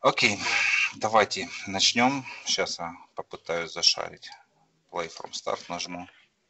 Окей, давайте начнем. Сейчас я попытаюсь зашарить. Play from start нажму.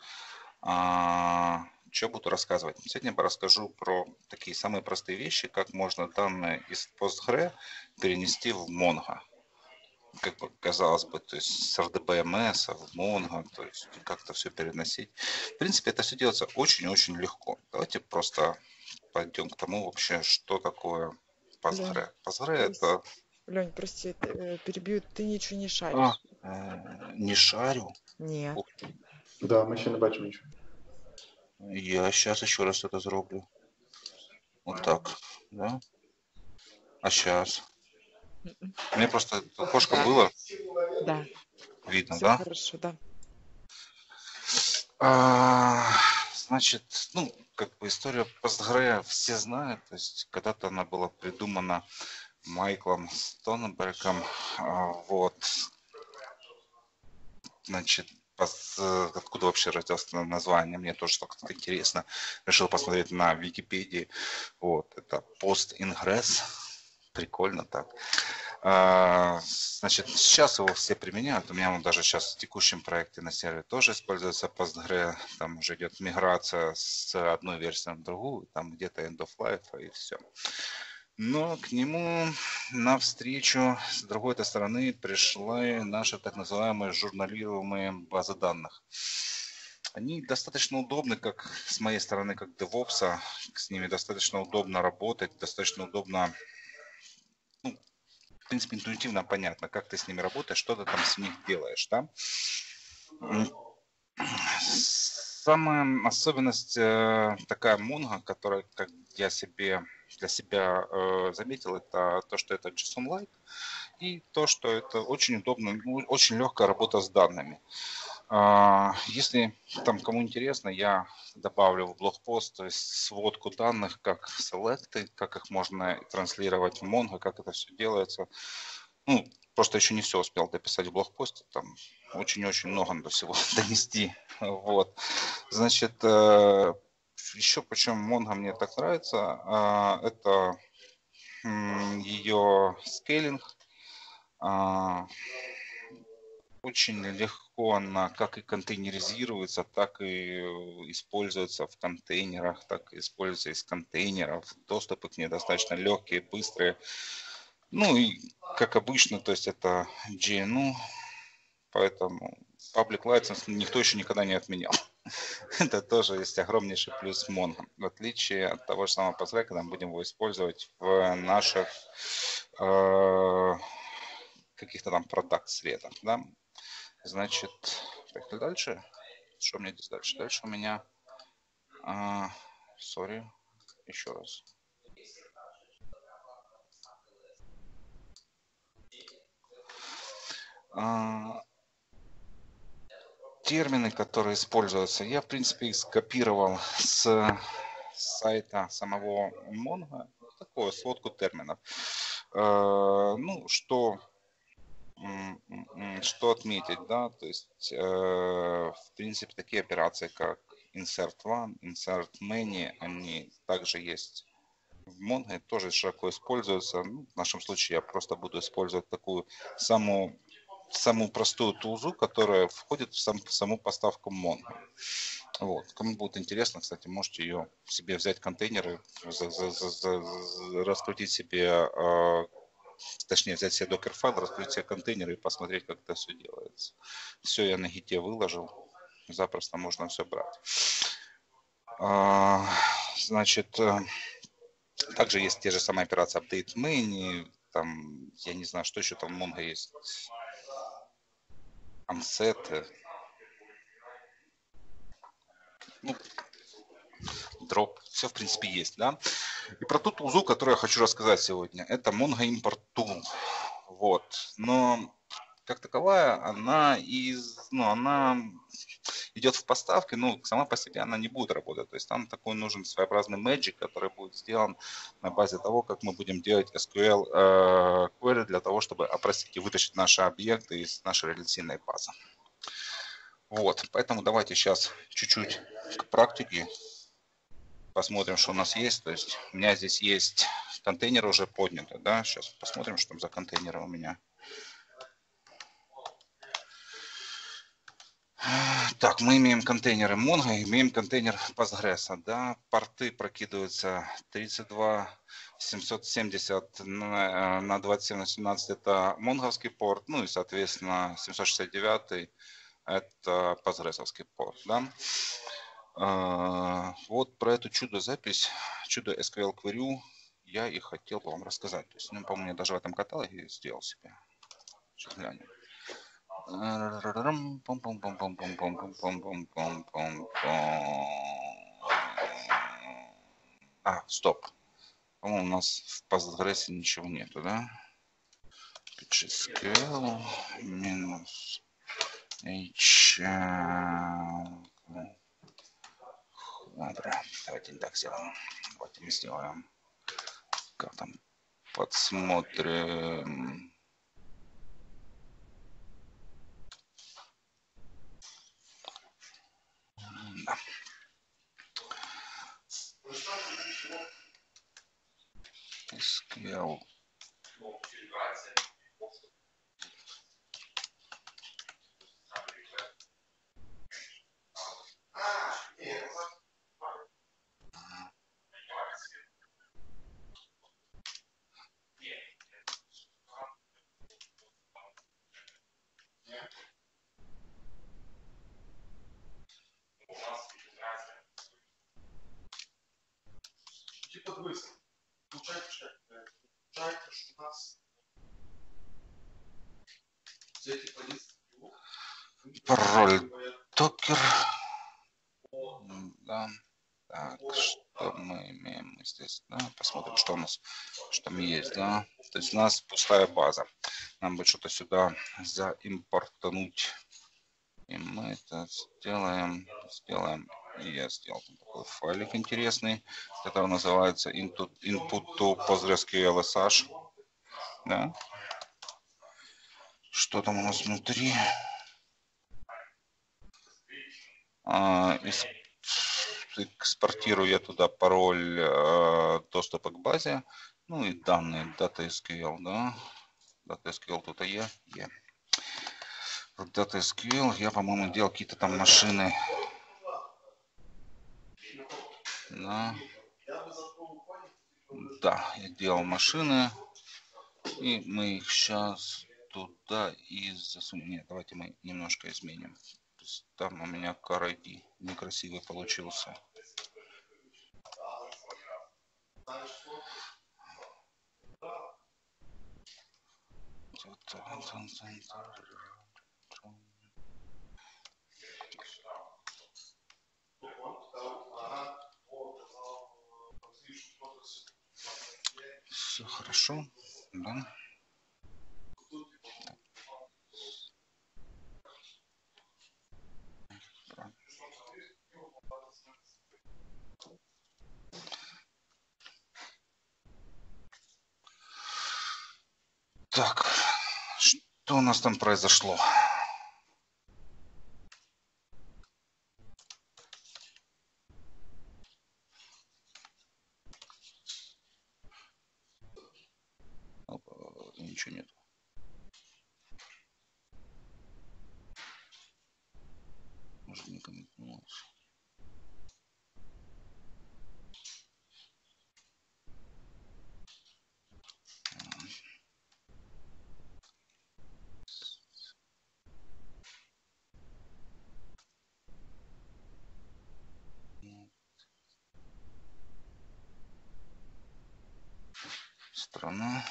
Что буду рассказывать? Сегодня я расскажу про такие самые простые вещи, как можно данные из Postgre перенести в Mongo. Как бы казалось бы, то есть с RDBMS в Mongo, то есть как-то все переносить. В принципе, это все делается очень-очень легко. Давайте просто пойдем к тому вообще, что такое Postgre. Postgre это... Лень, прости, перебью, ты ничего не А, шаришь. не шарю. Ні. Ух ти. Да, ми ще не бачимо нічого. Я сейчас еще раз это зроблю. Вот так, да? А сейчас? Мне просто окошко Да. было Да, видно, все да? хорошо, да. Значит, ну, как бы история Postgre все знают. То есть когда-то она была придумана Майклом Стоненбергом. Вот. Значит, откуда вообще родилось название, мне тоже как-то интересно. Решил посмотреть на Википедии. Вот, это Post-Ingress. Прикольно так. Значит, сейчас его все применяют. У меня он даже сейчас в текущем проекте на сервере тоже используется Postgre. Там уже идет миграция с одной версии на другую. Там где-то end of life и все. Но к нему навстречу с другой стороны пришли наши так называемые журналируемые базы данных. Они достаточно удобны, как с моей стороны, как DevOps, с ними достаточно удобно работать, достаточно удобно, ну, в принципе, интуитивно понятно, как ты с ними работаешь, что ты там с них делаешь, да? Самая особенность такая Mongo, которая, как я для себя заметил, это то, что это JSON-like, и то, что это очень удобно, очень легкая работа с данными. Если там кому интересно, я добавлю в блогпост, то есть сводку данных, как селекты, как их можно транслировать в Mongo, как это все делается. Ну, просто еще не все успел дописать в блогпосте, там очень-очень много надо всего донести. Вот. Значит, еще почему Mongo мне так нравится, это ее скейлинг. Очень легко она как и контейнеризируется, так и используется в контейнерах, так и используется из контейнеров. Доступы к ней достаточно легкие, быстрые. Ну и как обычно, то есть это GNU, поэтому Public License никто еще никогда не отменял. Это тоже есть огромнейший плюс Mongo. В отличие от того же самого Postgre, когда мы будем его использовать в наших каких-то там продакт-средах. Да? Значит, поехали дальше. Что у меня здесь дальше? Дальше у меня... Сори, еще раз. Термины, которые используются, я, в принципе, их скопировал с сайта самого Mongo. Такую сводку терминов. Ну, что отметить, да, то есть, в принципе, такие операции, как insert one, insert many, они также есть в Mongo, тоже широко используются. Ну, в нашем случае я просто буду использовать такую самую простую тулзу, которая входит в саму поставку Mongo. Вот. Кому будет интересно, кстати, можете ее себе взять контейнеры, раскрутить себе, точнее взять себе докер-файл, раскрутить себе контейнеры и посмотреть, как это все делается. Все я на гите выложил, запросто можно все брать. Значит, также есть те же самые операции update main, там, я не знаю, что еще там в Mongo есть. Unset, ну, дроп, все в принципе есть, да. И про ту тулзу, которую я хочу рассказать сегодня, это Mongo Import Tool. Вот. Но как таковая, она идет в поставке, но сама по себе она не будет работать. То есть там такой нужен своеобразный magic, который будет сделан на базе того, как мы будем делать SQL query для того, чтобы опросить и вытащить наши объекты из нашей реляционной базы. Вот, поэтому давайте сейчас чуть-чуть к практике. Посмотрим, что у нас есть. То есть у меня здесь есть контейнер уже поднято, да. Сейчас посмотрим, что там за контейнеры у меня. Так, мы имеем контейнеры Mongo, имеем контейнер Postgres, да, порты прокидываются 32 770 на 27 на 17 это монговский порт, ну и соответственно 769 это Postgresовский порт, да. Вот про эту чудо-запись, чудо SQL Query я и хотел бы вам рассказать. То есть, ну, по-моему, я даже в этом каталоге сделал себе. Сейчас глянем. Стоп. По-моему, у нас в Postgres ничего нету, да? PGSQL минус H. Ладно, давайте не так сделаем. Давайте мы сделаем. Как там? Подсмотрим. Да. SQL. Пароль докер. Да. Так, что мы имеем здесь? Да? Посмотрим, что у нас, что там есть, да. То есть у нас пустая база. Нам бы что-то сюда заимпортануть. И мы это сделаем. И я сделал такой файлик интересный, который называется input to PostgreSQL SH. Да. Что там у нас внутри? Экспортирую я туда пароль доступа к базе, ну и данные DataSQL, да. DataSQL тут є. В DataSQL я, по-моему, делал какие-то там машины. Да, я делал машины. И мы их сейчас туда и засунем. Нет, давайте мы немножко изменим. То есть там у меня car ID некрасивый получился. Все хорошо, да? Так, что у нас там произошло? Ничего нет. Может, не комментнулось. Страна.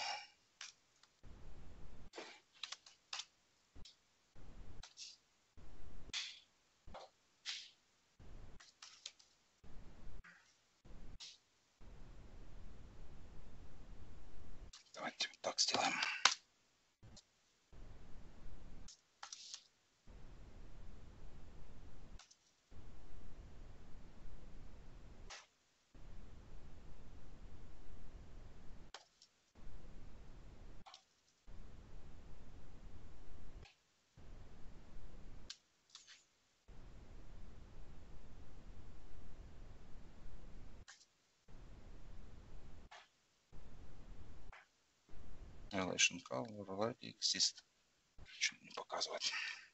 Давайте вот так сделаем. relation color already exist. Что не показывает.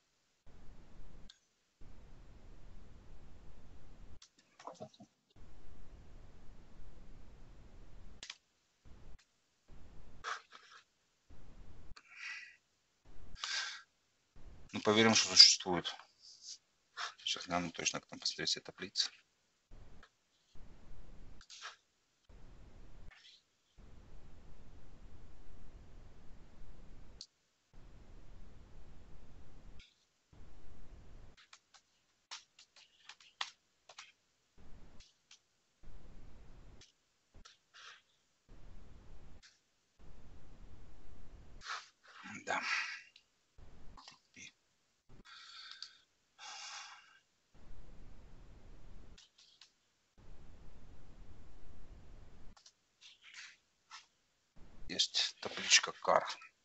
Ну, поверим, что существует. Сейчас гляну точно, как там посмотреть все таблицы. Да. Есть табличка car.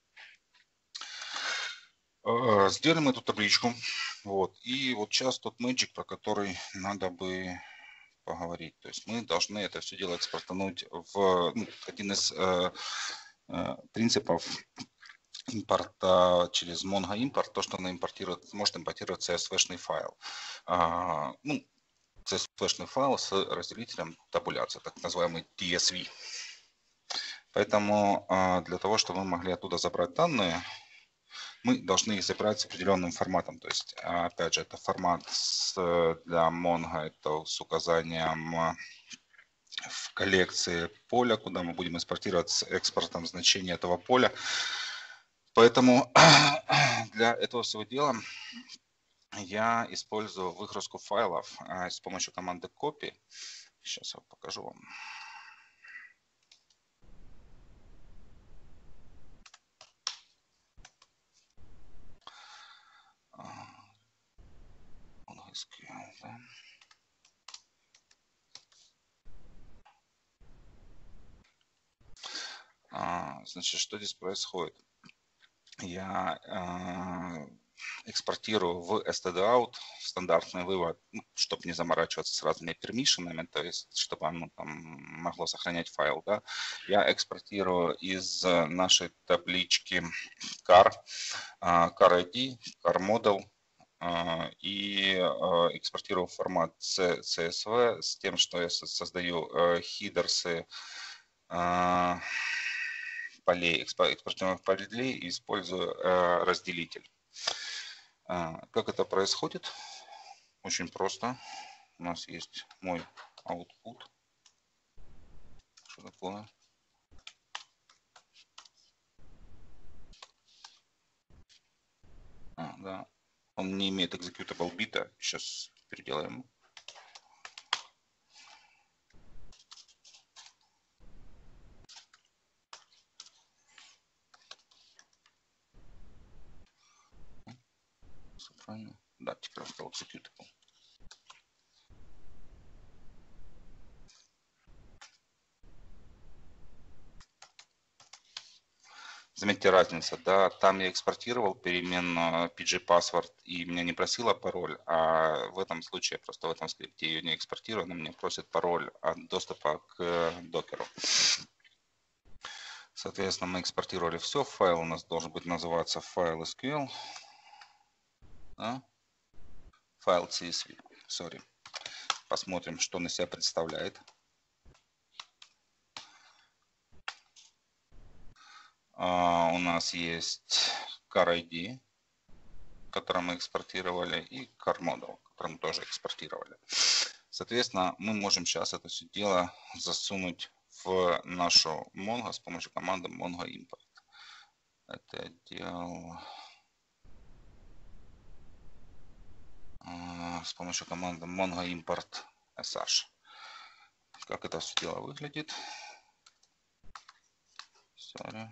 Сделали мы эту табличку. Вот. И вот сейчас тот magic, про который надо бы поговорить. То есть мы должны это все дело экспортануть в один из принципов импорта через Mongo импорт, то, что она импортирует, может импортировать CSV-шный файл. CSV-шный файл с разделителем табуляции, так называемый TSV. Поэтому для того, чтобы мы могли оттуда забрать данные, мы должны их забирать с определенным форматом. То есть, опять же, это формат для Mongo, это с указанием в коллекции поля, куда мы будем экспортировать с экспортом значения этого поля. Поэтому для этого всего дела я использую выгрузку файлов с помощью команды copy. Сейчас я покажу вам. SQL, да. Значит, что здесь происходит? Я экспортирую в stdout стандартный вывод, чтобы не заморачиваться с разными пермишенами, то есть чтобы оно там могло сохранять файл. Да? Я экспортирую из нашей таблички car ID, car model, и экспортирую в формат CSV с тем, что я создаю хидерсы полей, экспортируемых полей и использую разделитель. Как это происходит? Очень просто. У нас есть мой output. Что такое? Да. Он не имеет executable бита. Сейчас переделаем. Правильно? Да, теперь он стал executable. Заметьте разницу, да, там я экспортировал переменную pg-password и меня не просила пароль, а в этом случае просто в этом скрипте ее не экспортирую, она мне просит пароль от доступа к докеру. Соответственно, мы экспортировали все, файл у нас должен быть называться файл SQL, да? Файл CSV, sorry. Посмотрим, что он из себя представляет. У нас есть car ID, который мы экспортировали, и car model, который мы тоже экспортировали. Соответственно, мы можем сейчас это все дело засунуть в нашу Mongo с помощью команды Mongo import. Это я делал с помощью команды Mongo import sh. Как это все дело выглядит? Sorry.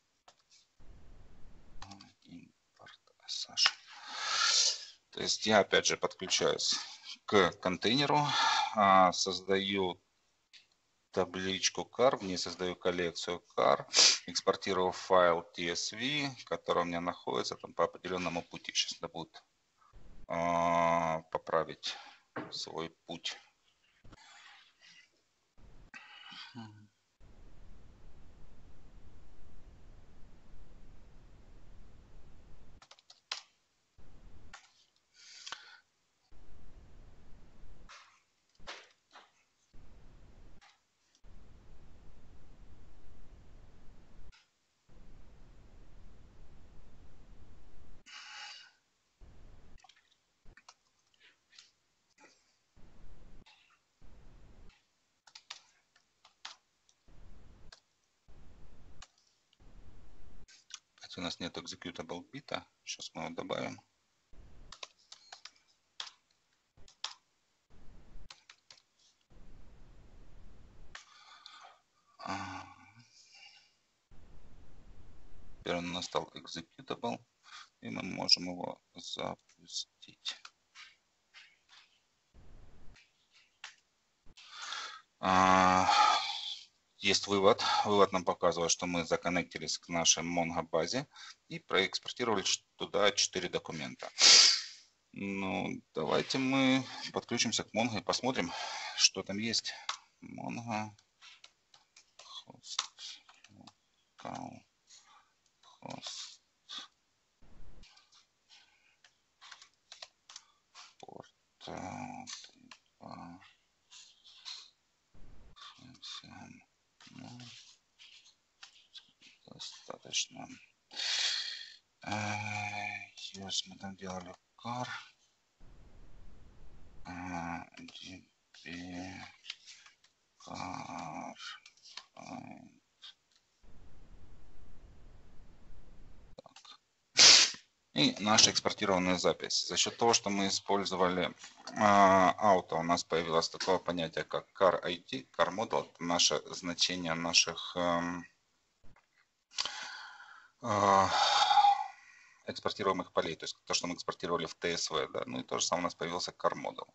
Import sh. То есть я опять же подключаюсь к контейнеру, создаю табличку car, в ней создаю коллекцию car, экспортирую файл tsv, который у меня находится там по определенному пути. Сейчас надо будет поправить свой путь. У нас нет executable бита. Сейчас мы его добавим. Теперь он у нас стал executable, и мы можем его запустить. Есть вывод. Вывод нам показывает, что мы законнектились к нашей Mongo базе и проэкспортировали туда 4 документа. Ну, давайте мы подключимся к Mongo и посмотрим, что там есть. Mongo host порт достаточно. Yes, мы там делали car. DB car. И наша экспортированная запись. За счет того, что мы использовали auto, у нас появилось такое понятие, как car ID, car model. Это наше значение наших экспортируемых полей, то есть то, что мы экспортировали в TSV. Да? Ну и то же самое у нас появился car model.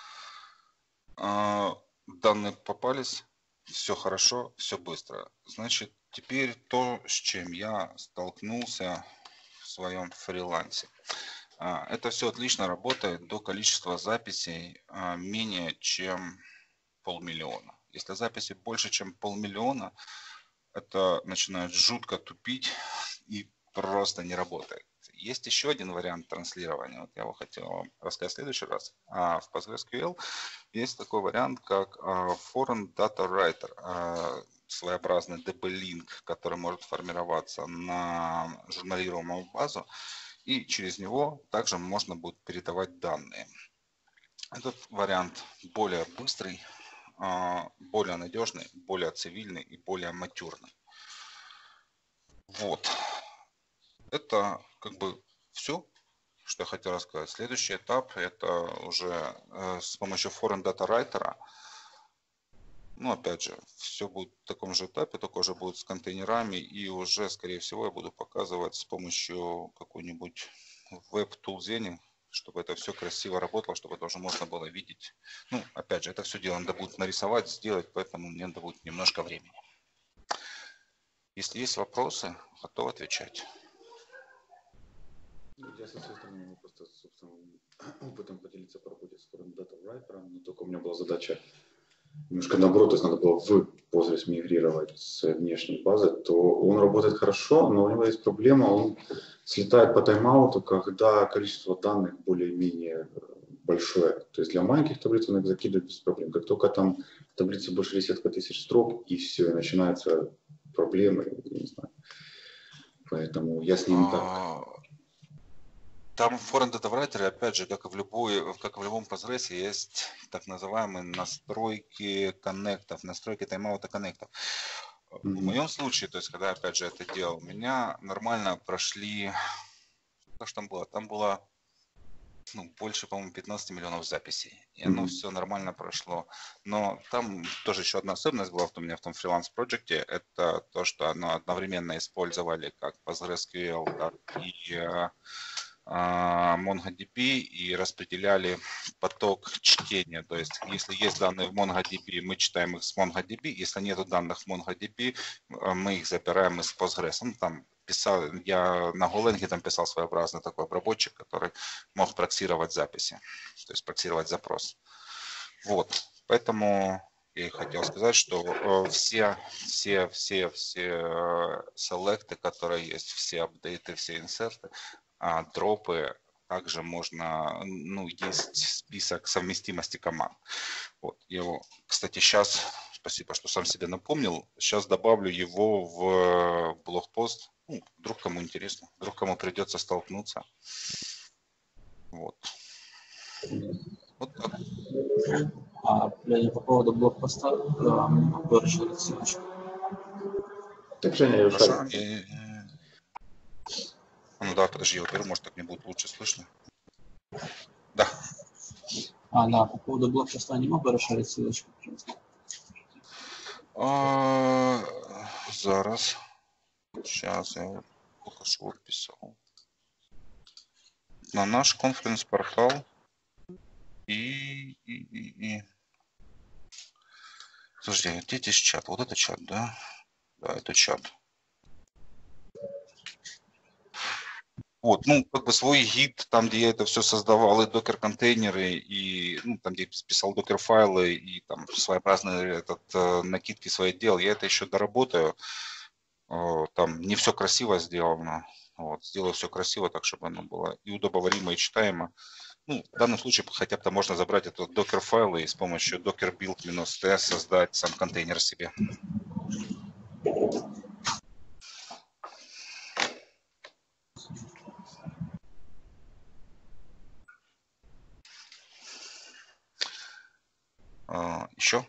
Данные попались, все хорошо, все быстро. Значит, теперь то, с чем я столкнулся в своем фрилансе. Это все отлично работает до количества записей менее чем 500 000. Если записи больше чем 500 000, это начинает жутко тупить и просто не работает. Есть еще один вариант транслирования. Вот я его хотел вам рассказать в следующий раз. В PostgreSQL есть такой вариант, как Foreign Data Writer, своеобразный DB-link, который может формироваться на журналируемую базу, и через него также можно будет передавать данные. Этот вариант более быстрый, более надежный, более цивильный и более матюрный. Вот. Это как бы все, что я хотел рассказать. Следующий этап — это уже с помощью Foreign Data Writer. Ну, опять же, все будет в таком же этапе, только уже будет с контейнерами, и уже, скорее всего, я буду показывать с помощью какой-нибудь веб-тулзени, чтобы это все красиво работало, чтобы это уже можно было видеть. Ну, опять же, это все дело надо будет нарисовать, сделать, поэтому мне надо будет немножко времени. Если есть вопросы, готов отвечать. Я со своей стороны могу просто собственным опытом поделиться по работе с Foreign Data Writer, но только у меня была задача немножко наоборот, то есть надо было в Postgres мигрировать с внешней базы, то он работает хорошо, но у него есть проблема, он слетает по тайм-ауту, когда количество данных более-менее большое. То есть для маленьких таблиц он их закидывает без проблем. Как только там в таблице больше десятка тысяч строк, и все, и начинаются проблемы, не знаю. Поэтому я с ним так... Там в Foreign Data Writer, опять же, как и в любом Postgres, есть так называемые настройки коннектов, настройки тайм-аута коннектов. В моем случае, то есть, когда опять же это делал, у меня нормально прошли, что ж там было? Там было больше, по-моему, 15 миллионов записей. И оно все нормально прошло. Но там тоже еще одна особенность была у меня в том фриланс-проекте. Это то, что оно одновременно использовали как PostgreSQL, так и MongoDB и распределяли поток чтения. То есть, если есть данные в MongoDB, мы читаем их с MongoDB. Если нет данных в MongoDB, мы их забираем из Postgres. Ну, там я на Golang там писал своеобразный такой обработчик, который мог проксировать записи, то есть проксировать запрос. Вот. Поэтому я и хотел сказать, что все селекты, которые есть, все апдейты, все инсерты, дропы, также можно, есть список совместимости команд. Вот. Я его, кстати, сейчас, спасибо, что сам себе напомнил, сейчас добавлю его в блогпост. Вдруг кому интересно, вдруг кому придется столкнуться. Вот. Вот так. По поводу блогпоста, могу расширить ссылочку. Так, Женя, я Хорошо. Ну да, подожди, я уберу, может так мне будет лучше слышно. Да. Да, по поводу блок-поста не мог бы расширить ссылочку, пожалуйста? Зараз. Сейчас я его только что писал. На наш конференц-портал и... Подожди, где здесь чат? Вот это чат, да? Да, это чат. Вот, ну, как бы свой гид, там, где я это все создавал, и докер-контейнеры, и, ну, там, где писал докер-файлы, и там своеобразные накидки своих дел, я это еще доработаю. Там не все красиво сделано. Вот, сделаю все красиво, так, чтобы оно было и удобоваримо, и читаемо. Ну, в данном случае хотя бы можно забрать этот докер-файл и с помощью docker build-t создать сам контейнер себе. Еще?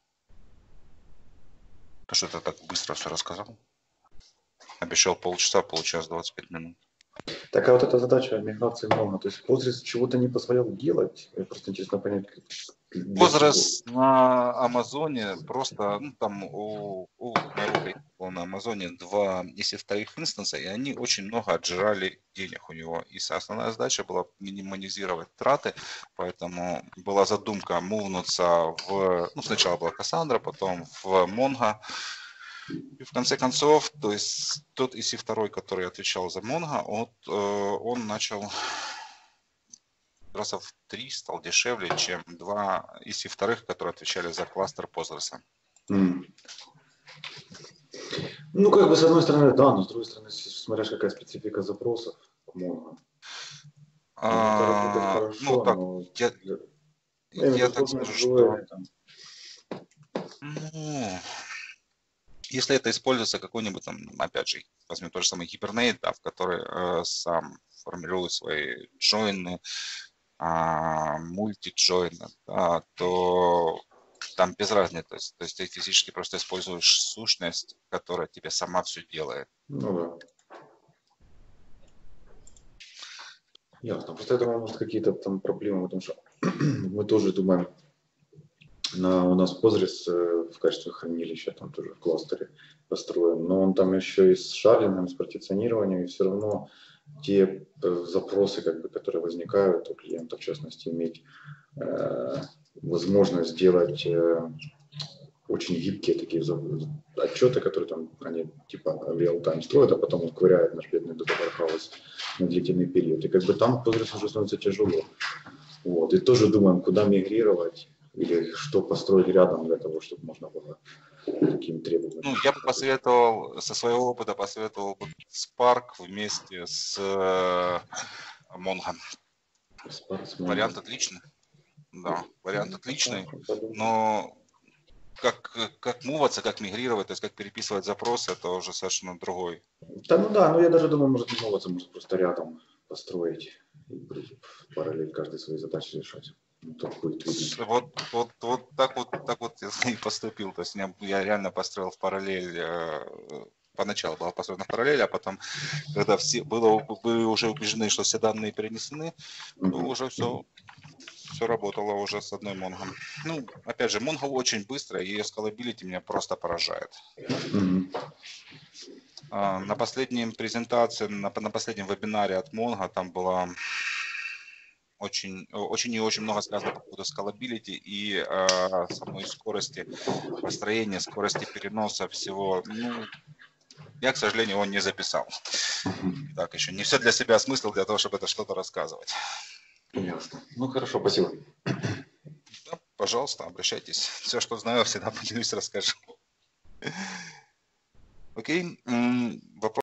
То, что ты так быстро все рассказал. Обещал полчаса, получилось 25 минут. Так, а вот эта задача миграции много. То есть Postgres чего-то не позволял делать? Мне просто интересно понять, Postgres на Амазоне просто, ну, там у моего на Амазоне 2 EC2 инстанса, и они очень много отжирали денег у него. И основная задача была минимизировать траты, поэтому была задумка мувнуться в, ну, сначала была Cassandra, потом в Mongo. И в конце концов, то есть тот EC2, который отвечал за Mongo, он начал раза в 3 стал дешевле, чем 2 EC2, которые отвечали за кластер Postgres. Ну, как бы, с одной стороны, да, но с другой стороны, смотря какая специфика запросов к Mongo. Это работает хорошо, Ну, так, но... я так скажу, что... Ну, если это используется какой-нибудь там, опять же, возьмем тот же самый Hibernate, да, в который сам формирует свои джойны, мульти-джойны, да, то там без разницы. То есть ты физически просто используешь сущность, которая тебе сама все делает. Ну да. Ясно. Просто я думаю, может, какие-то там проблемы, потому что мы тоже думаем, у нас Postgres в качестве хранилища там тоже в кластере построен, но он там еще и с шардингом, с партиционированием, и все равно те запросы, как бы, которые возникают у клиента, в частности, иметь возможность сделать очень гибкие такие отчеты, которые там они типа real-time строят, а потом он ковыряет наш бедный Data Warehouse на длительный период. И как бы там Postgres уже становится тяжело. Вот. И тоже думаем, куда мигрировать или что построить рядом для того, чтобы можно было таким требованиям. Ну, я бы посоветовал, со своего опыта посоветовал бы Spark вместе с Mongo. Вариант отличный. Да, вариант отличный, но как муваться, как мигрировать, то есть как переписывать запросы, это уже совершенно другой. Да, ну да, но я даже думаю, может не муваться, может просто рядом построить и в параллель каждой свои задачи решать. Вот так вот я и поступил. То есть я реально построил в параллель. Поначалу была построена в параллель, а потом, когда были уже убеждены, что все данные перенесены, то уже все работало уже с одной Mongo. Ну, опять же, Mongo очень быстро, ее scalability меня просто поражает. На последней презентации, на последнем вебинаре от Mongo там было очень и очень много сказано по поводу scalability и самой скорости построения, скорости переноса всего. Ну, я, к сожалению, его не записал. Так, еще не все для себя осмыслил для того, чтобы это что-то рассказывать. Ясно. Ну, хорошо, спасибо. Да, пожалуйста, обращайтесь. Все, что знаю, всегда поделюсь, расскажу. Окей. Вопрос.